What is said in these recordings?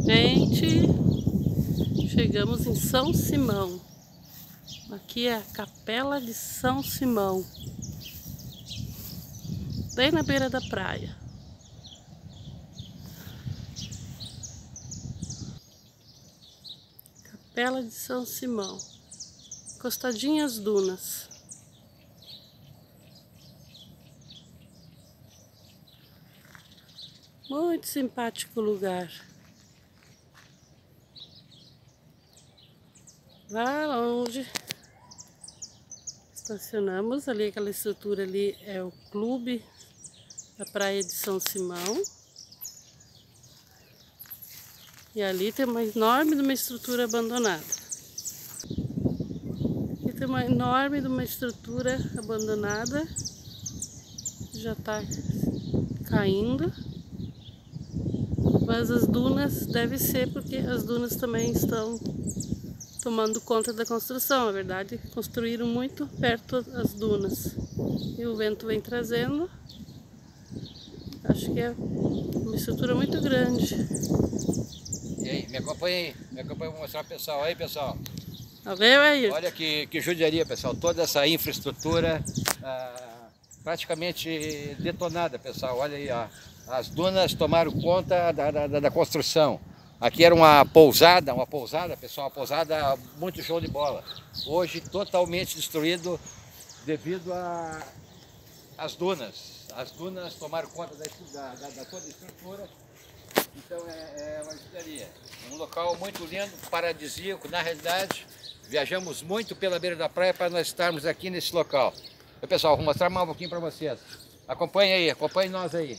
Gente, chegamos em São Simão. Aqui é a Capela de São Simão, bem na beira da praia. Capela de São Simão, encostadinho às dunas. Muito simpático lugar. Lá longe estacionamos, ali aquela estrutura ali é o clube da praia de São Simão. E ali tem uma enorme de uma estrutura abandonada. Aqui tem uma enorme de uma estrutura abandonada, já está caindo. Mas as dunas deve ser porque as dunas também estão tomando conta da construção. Na verdade, construíram muito perto das dunas e o vento vem trazendo. Acho que é uma estrutura muito grande. E aí, me acompanha para mostrar pro pessoal. Aí, pessoal, Tá vendo aí? olha que judiaria, pessoal, toda essa infraestrutura praticamente detonada, pessoal. Olha aí, ó. As dunas tomaram conta da construção. Aqui era uma pousada, pessoal, uma pousada muito show de bola. Hoje totalmente destruído devido às dunas. As dunas tomaram conta da toda a estrutura. Então é uma judiaria. Um local muito lindo, paradisíaco. Na realidade, viajamos muito pela beira da praia para nós estarmos aqui nesse local. Então, pessoal, vou mostrar mais um pouquinho para vocês. Acompanhe nós aí.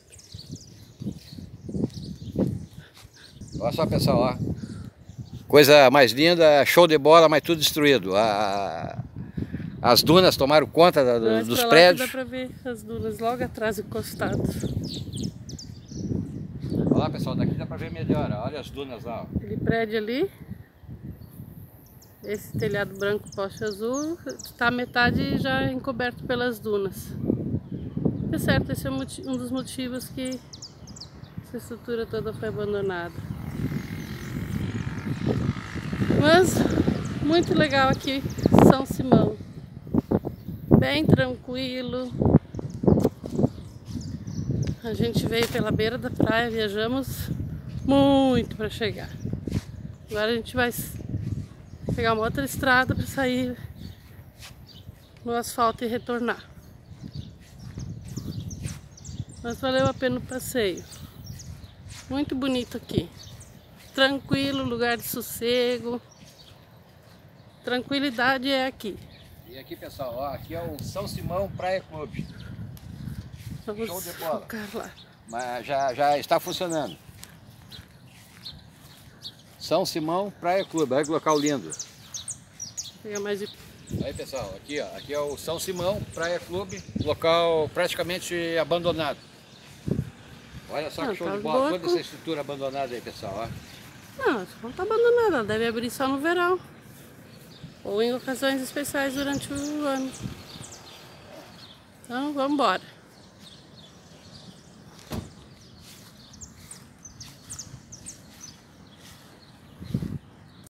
Olha só, pessoal, ó. Coisa mais linda, show de bola, mas tudo destruído. As dunas tomaram conta dos prédios. Dá para ver as dunas logo atrás encostadas. Olha lá, pessoal, daqui dá para ver melhor. Olha as dunas lá. Ó. Aquele prédio ali, esse telhado branco poste azul, está metade já encoberto pelas dunas. É certo, esse é um dos motivos que essa estrutura toda foi abandonada. Mas muito legal aqui São Simão, bem tranquilo. A gente veio pela beira da praia, viajamos muito para chegar. Agora a gente vai pegar uma outra estrada para sair no asfalto e retornar. Mas valeu a pena o passeio. Muito bonito aqui. Tranquilo, lugar de sossego. Tranquilidade é aqui. E aqui, pessoal, ó, aqui é o São Simão Praia Clube. Vamos Show de bola. focar lá. Mas já está funcionando. São Simão Praia Clube, olha que local lindo. Vou pegar mais de... Aí, pessoal, aqui, ó, aqui é o São Simão Praia Clube, local praticamente abandonado. Olha só que show de bola, toda essa estrutura abandonada aí, pessoal, ó. Não, não está abandonada, ela deve abrir só no verão. Ou em ocasiões especiais durante o ano. Então, vamos embora.